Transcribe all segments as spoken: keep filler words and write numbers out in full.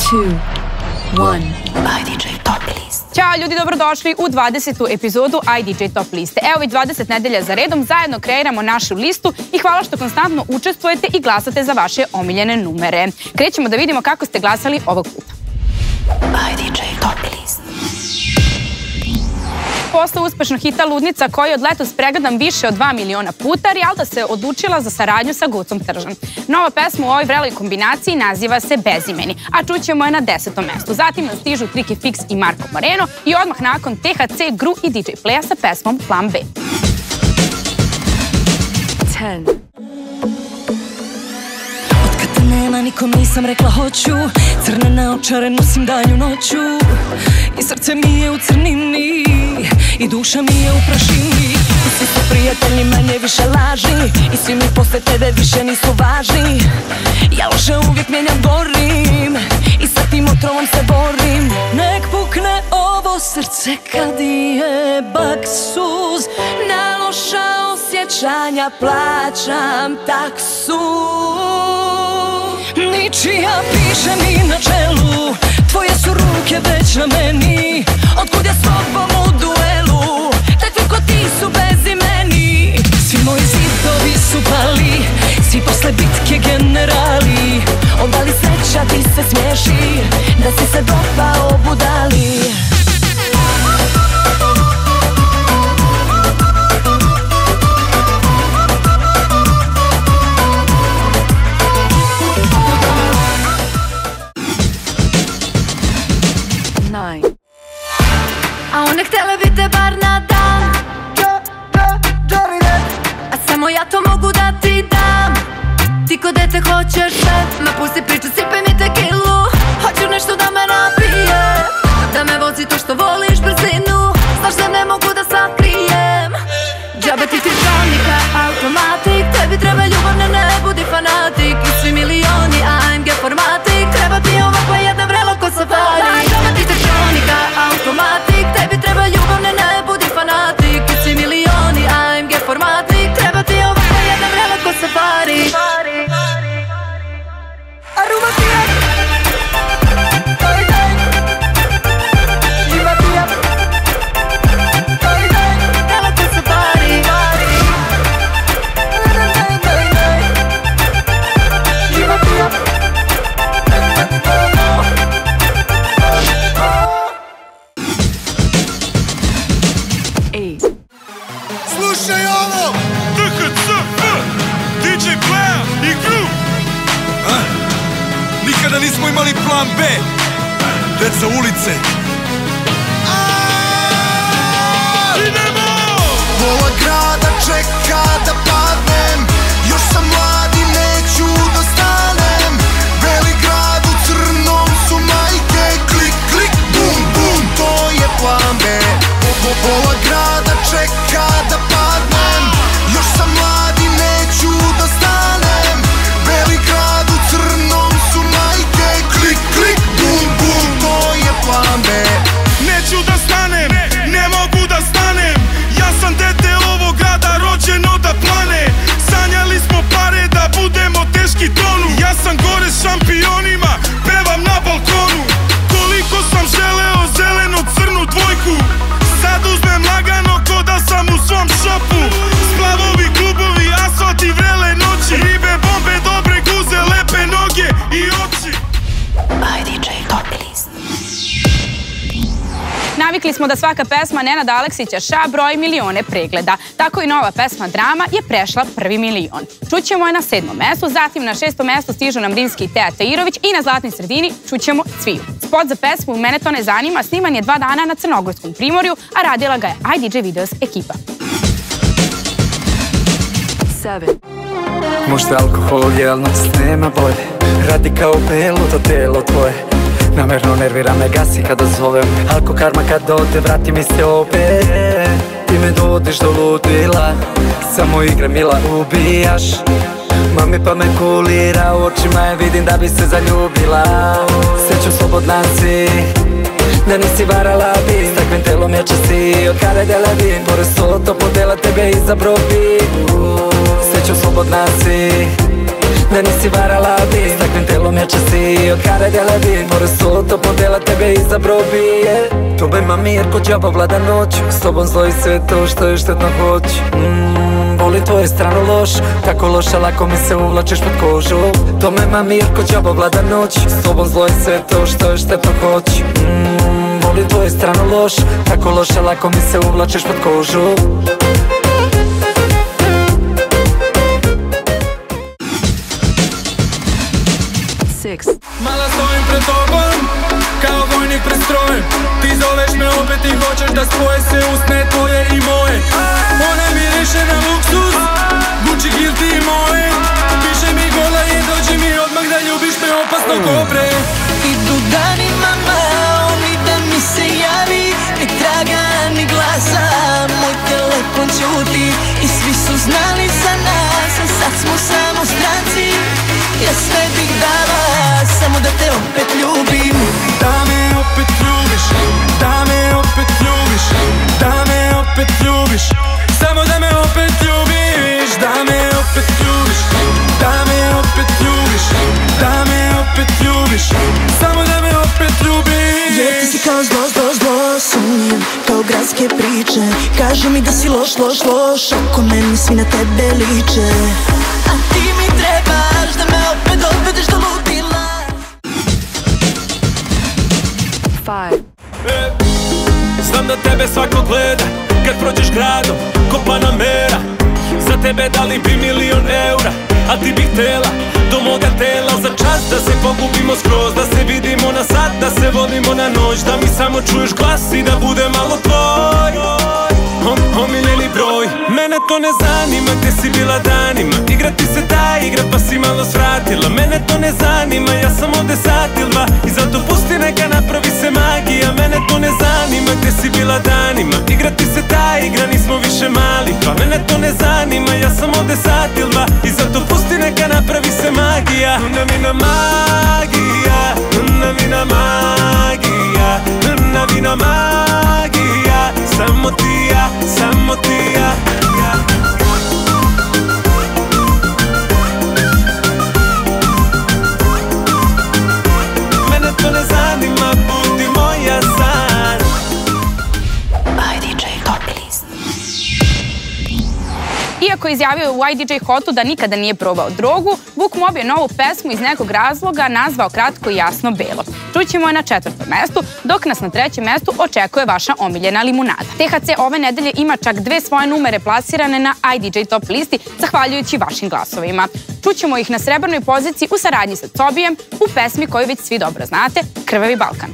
two, one. I D J Top List. Ćao ljudi, dobrodošli u dvadesetu epizodu I D J Top Liste. Evo već dvadeset nedelja za redom zajedno kreiramo našu listu i hvala što konstantno učestvujete i glasate za vaše omiljene numere. Krećemo da vidimo kako ste glasali ovog puta. I D J Top List. Posle uspešnog hita Ludnica, koji je od letos pregledan više od dva miliona puta, Rijalda se odlučila za saradnju sa Gocom Tržan. Nova pesma u ovoj vreloj kombinaciji naziva se Bezimeni, a čućemo je na desetom mestu. Zatim nam stižu Triki Fix i Marko Moreno i odmah nakon T H C, Gru i D J Playa sa pesmom Plan B. Ten. Nema, nikom nisam rekla hoću. Crne naočare nosim danju noću. I srce mi je u crnini i duša mi je u prašini. I svi su prijatelji, manje više laži. I svi mi posle tebe više nisu važni. Ja loše uvijek mijenjam, gorim i sa tim otrovom se borim. Nek pukne ovo srce kad je baksuz. Na loša osjećanja plaćam taksu. Ničija piše mi na čelu, tvoje su ruke već na meni. Otkud ja s tobom u duelu, takvi ko ti su bezimeni. Svi moji zidovi su pali, svi posle bitke generali. Onda li sreća ti se smiješi, da si se dopao budali. A one htjele bi te bar na dan, a samo ja to mogu da ti dam. Ti ko dete hoćeš sve, ma pusti priču, sipaj mi tekilu. Hoću nešto da me napije, da me vozi to što voliš, brzinu. Znaš da ne mogu da sakrijem. Džabe ti ti kronika, automatik. Tebi treba ljubav, ne, ne budi fanatik. I svi milioni A M G formatik. Treba ti ovakva jedna vrelo ko safari. Džabe ti ti kronika, automatik. Tebi treba ljubav, ne, ne budi fanatik. I svi milioni A M G formatik. Treba ti ovakva jedna vrelo ko safari. Aruba pija. Slušaj ovo! T H C, D J Playa i Gru! Nikada nismo imali plan B. Deca ulice. Idemo! Pola grada čeka da padnem. Još sam mlad i neću da stanem. Beli grad u crnom su majke. Klik, klik, bum, bum, to je plan B. Pola grada čeka da padnem. Još sam mlad i neću da stanem. Beli grad u crnom su majke. Klik, klik, bum, bum, to je plan B. Neću da stanem, ne mogu da stanem. Ja sam dete ovog grada, rođeno da plane. Sanjali smo pare da budemo teški tonu. Ja sam gore s šampionima, pevam na balkonu. Koliko sam želeo zeleno crnu dvojku. Sad uzmem lagano ko da sam u svom šopu. Splavovi, klubovi, asfalt i vrele noći. Ribe, bombe, dobre guze, lepe noge i oči. I D J Top List. Navikli smo da svaka pesma Nenada Aleksića Ša broji milione pregleda. Tako i nova pesma Drama je prešla prvi milion. Čućemo je na sedmom mestu, zatim na šestom mestu stižu nam Rinski i Teja Tajirović i na zlatnoj sredini čućemo Cviju. Spot za pesmu Mene to ne zanima sniman je dva dana na Crnogorskom primorju, a radila ga je I D J Videos ekipa. Seven. Možda alkohol je, al noć nema bolje. Radi kao belo to telo tvoje. Namerno nervira me, gasi kada zovem. Alko karma kad ode, vrati mi se opet. Ti me dovodiš do ludila, samo igra mila ubijaš. Mami pa me kulira, u očima je vidim da bi se zaljubila. Sreću slobodna si, da nisi varala bi. Stakven telom jača si, od kare delevin. Pored soto podela tebe izabro bi. Sreću slobodna si, da nisi varala bi. S takvim telom jača si od kare djela bi. Pored sto toplo dela tebe izabro bi. To be mami jer ko džaba vlada noć. S tobom zloji sve to što je štetno hoć. Mmm, volim tvoju stranu loš. Tako loša lako mi se uvlačiš pod kožu. To me mami jer ko džaba vlada noć. S tobom zloji sve to što je štetno hoć. Mmm, volim tvoju stranu loš. Tako loša lako mi se uvlačiš pod kožu. Mala stojim pred tobom, kao vojnik pred strojem. Ti zoveš me opet i hoćeš da spoje se usne tvoje i moje. Ona miriše na luksuz, Gucci, Guilty i moje. Piše mi gola i dođi mi odmah da ljubiš me opasno kobre. Idu danima malo, ni da mi se javi, ni traga, ni glasa. Moj telefon ćuti i svi su znali za nas, a sad smo samo stranci. Ja sve bih dala, samo da te opet ljubim. Da me opet ljubiš, da me opet ljubiš, da me opet ljubiš. Samo da me opet ljubiš, da me opet ljubiš, da me opet ljubiš, da me opet ljubiš. Samo da me opet ljubiš. Jer ti si kao zlo, zlo, zlo, sumnjiv kao gradske priče. Kaži mi da si loš, loš, loš, ako meni svi na tebe liče. A ti mi trebaš da me opet odvedeš do ludila. Five. E, znam da tebe svako gleda kad prođeš gradom ko Panamera. Za tebe dali bi milion eura, a ti bi htela do moga tela za čas da se pogubimo skroz, da se vidimo na sat, da se volimo na noć, da mi samo čuješ glas i da bude malo tvoj. Omiljeni broj, mene to ne zanima gdje si bila danima. Igrati se ta igra pa si malo svratila. Mene to ne zanima, ja sam ovde sat ili dva i zato pusti neka napravi se magija. Mene to ne zanima gdje si bila danima. Igrati se ta igra, nismo više mali. Pa mene to ne zanima, ja sam ovde sat ili dva i zato pusti neka napravi se magija. Navina magija, navina magija, navina magija. Samo ti ja, samo ti ja, ja. Mene to ne zanima, budi moja san. I D J Top List. Iako je izjavio u I D J Hotu da nikada nije probao drogu, Vuk Mob je novu pesmu iz nekog razloga nazvao kratko i jasno Belo. Čućemo je na četvrtom mestu, dok nas na trećem mestu očekuje vaša omiljena limunada. T H C ove nedelje ima čak dve svoje numere plasirane na I D J Top listi, zahvaljujući vašim glasovima. Čućemo ih na srebrnoj poziciji u saradnji sa Cobijem u pesmi koju već svi dobro znate, Krvavi Balkan.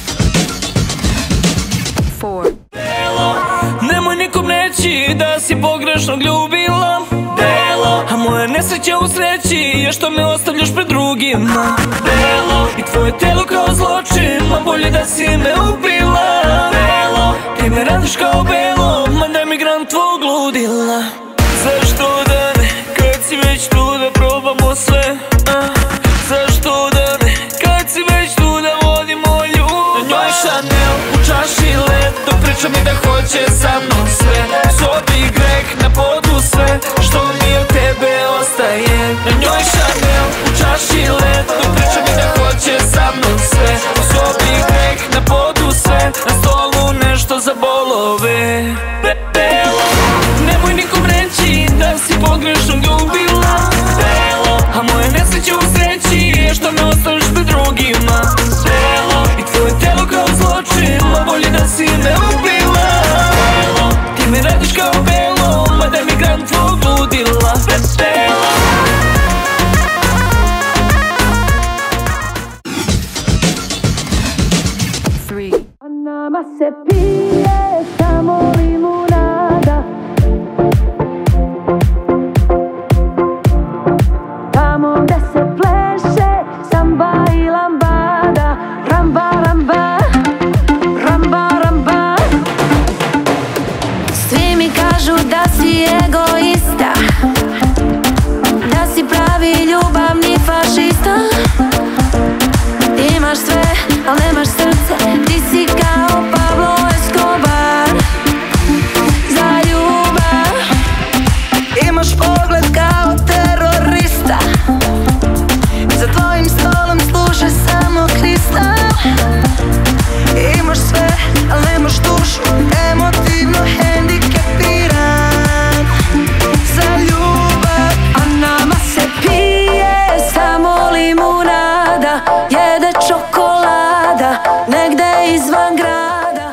Four. Nemoj nikom reći da si pogrešnog ljubila, Belo. A moja nesreća u sreći je što me ostavljaš pred drugima, Belo. I tvoje telo kao zločin, a bolje da si me ubila, Belo. Ti me radiš kao Belo, ma daj mi gram tvog ludila. Zašto da ne, kad si već tu da probamo sve, a? Zašto da ne, kad si već tu da vodimo ljubav. Na njoj Chanel, u čaši led, dok priča mi da hoće sa mnom sve. U sobi greh, na podu sve, što mi od tebe ostaje. Na njoj Chanel, u čaši led, dok priča mi da hoće sa mnom sve. U sobi greh, na podu sve, na stolu nešto za bolove. Belo, nemoj nikom reći da si pogrešno ljubila, Belo. A moja nesreća u sreći je što me ostaviš pred drugima, Belo. I tvoje telo kao zločin, a bolje da si me ubila, Belo. Ti me radiš kao Belo, ma daj mi gram tvog ludila, Belo. Three. A nama se pije samo limunada, tamo gde se pleše samba i lambada. Ramba, ramba, ramba, ramba. Svi mi kažu da si egoista, da si pravi ljubavni fašista. Imaš sve, al nemaš srce, ti si kao Pablo Escobar. Za ljubav Imaš pogled kao terorista, mojim stolom služe samo kristal. Imaš sve, ali nemaš dušu, emotivno hendikepiran za ljubav. A nama se pije samo limunada, jede čokolada negde izvan grada.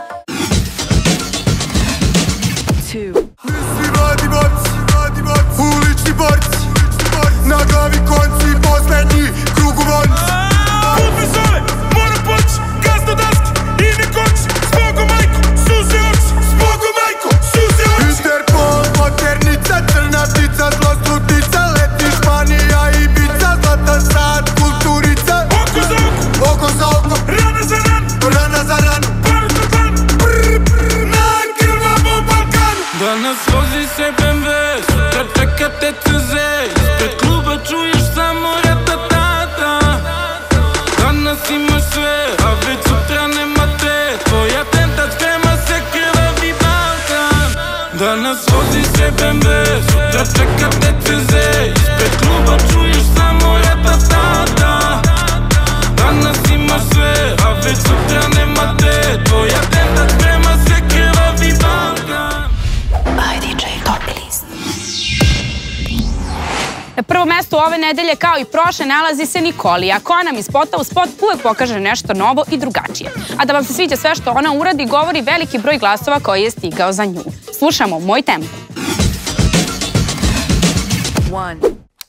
Svi vadi borci, ulični borci, na glavi konci, poslednji krug u vonci. Put me zove, moram poći, gas do daske i ne koči. Zbogom majko, suze oči, zbogom majko, suze oči. Interpol, poternica, crna ptica, zlostrutica, leti Španija, Ibiza, zlatan sad, kulturica. Oko za oko, oko za oko, rana za ranu, rana za ranu, par za par, brr, brr, na krvavom Balkanu. Danas vozi se B M W, sutra čeka te C Z. Ispred kluba čuješ samo ratatata. Danas imaš sve, a već sutra nema te. Tvoj atentat sprema se krvavi Balkan. Danas vozi se B M W, sutra čeka te C Z. Ispred kluba čuješ samo ratatata. Danas imaš sve, a već sutra nema te. Tvoj atentat sprema se krvavi Balkan. I D J Top List. Na prvom mestu ove nedelje, kao i prošle, nalazi se Nikolija, koja nam iz spota u spot uvek pokaže nešto novo i drugačije. A da vam se sviđa sve što ona uradi, govori veliki broj glasova koji je stigao za nju. Slušamo Moj tempo. One.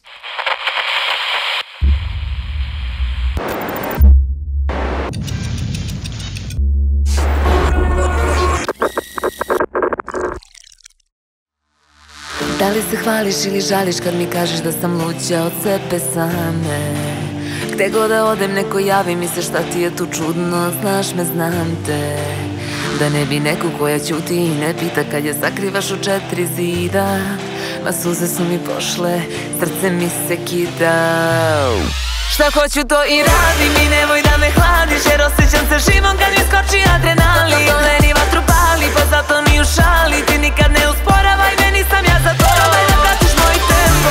Da li se hvališ ili žališ kad mi kažeš da sam luđa od sebe same? Gde god da odem neko javi mi se šta ti je tu čudno, znaš me, znam te. Da ne bi neko koja ćuti i ne pita kad je sakrivaš u četiri zida. Ma suze su mi pošle, srce mi se kida. Šta hoću to i radim i nemoj da me hladiš, jer osjećam se živom kad mi skoči adrenalin. To meni vatru pali, pa zato ni u šali. Ti nikad ne usporavaj me, nisam ja za to. Probaj da pratiš moj tempo,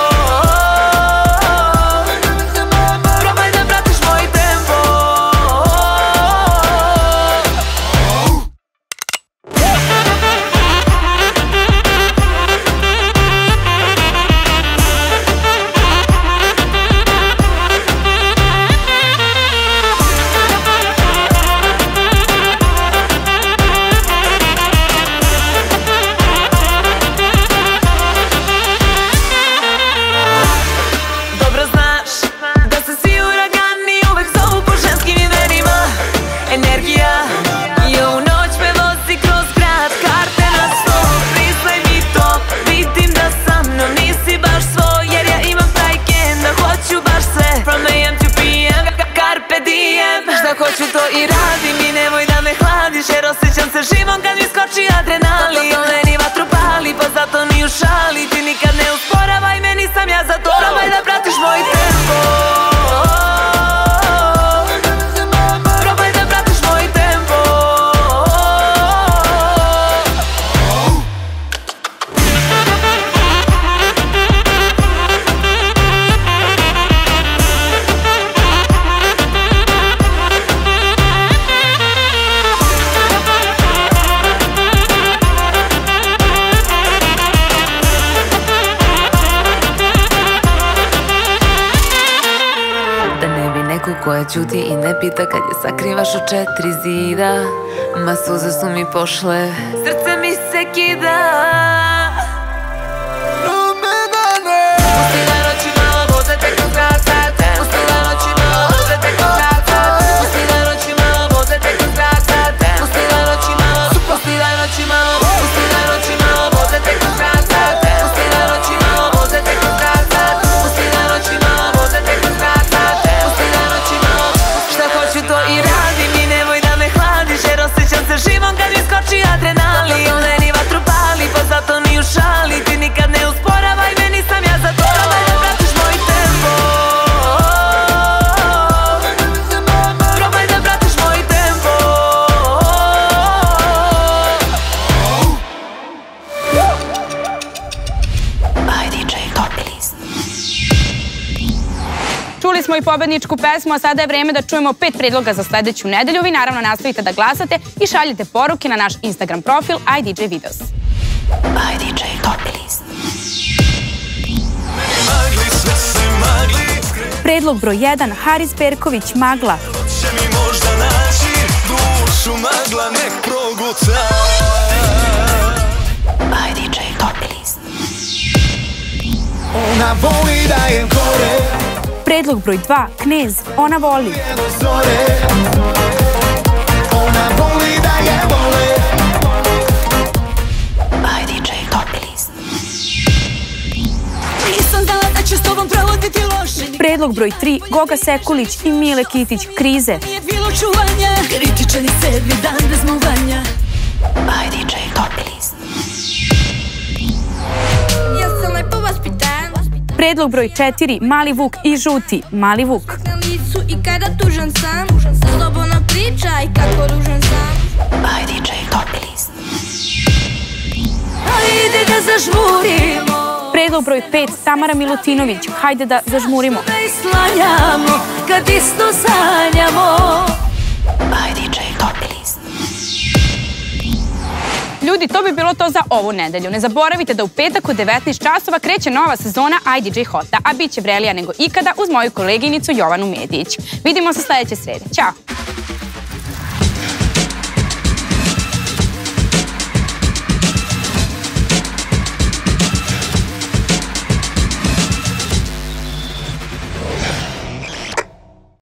probaj da pratiš moj tempo. Hoću to i radim i nemoj da me hladiš, jer osjećam se živom kad mi skoči adrenalin. To meni vatru pali, pa zato ni u šali. Ti nikad ne usporavaj me, nisam ja za to. Probaj da pratiš moj tempo, probaj da pratiš moj tempo. Koja ćuti i ne pita kad je sakrivaš u četiri zida. Ma suze su mi pošle, srce mi se kida. Pusti da noći malo voze te kroz grad. Pusti da noći malo voze te kroz grad. Pusti da noći malo voze te kroz grad. Pusti da noći malo, pusti da noći malo, pusti da noći malo voze te kroz grad. Pusti da noći malo voze te kroz grad. Pusti da noći malo voze te kroz grad. Šta hoću to i radim i nemoj da me hladiš, jer osjećam se živom kad mi skoči adrenalin. To meni vatru pali, pa zato Čuli smo i pobedničku pesmu, a sada je vreme da čujemo pet predloga za sledeću nedelju. Vi naravno nastavite da glasate i šaljete poruke na naš Instagram profil I D J Videos. I D J Top List. Predlog broj jedan, Haris Berković, Magla. Će mi možda naći dušu magla nek proguta. I D J Top List. Ona voli da je gore. Predlog broj dva, Knez, Ona voli. Ona voli da je vole. I D J Top List. Nisam znala da ću s tobom provoditi loše. Predlog broj tri, Goga Sekulić i Mile Kitić, Krize. Nije bilo čuvanja. Kritičan i sedmi dan bez muvanja. I D J Top List. Ja sam lepo vaspitan. Predlog broj četiri, Mali Vuk i Žuti, Mali Vuk. Na licu i kada tužan sam. Slobodno pričaj kako ružan sam. I D J Top List. Ajde da zažmurimo. Predlog broj pet, Tamara Milutinović, Hajde da zažmurimo. Da islanjamo kad isto sanjamo. I D J Top List. Ljudi, to bi bilo to za ovu nedelju. Ne zaboravite da u petak u devetnaest časova kreće nova sezona I D J Hota, a bit će vrelija nego ikada uz moju koleginicu Jovanu Medić. Vidimo se sledeće srede. Ćao!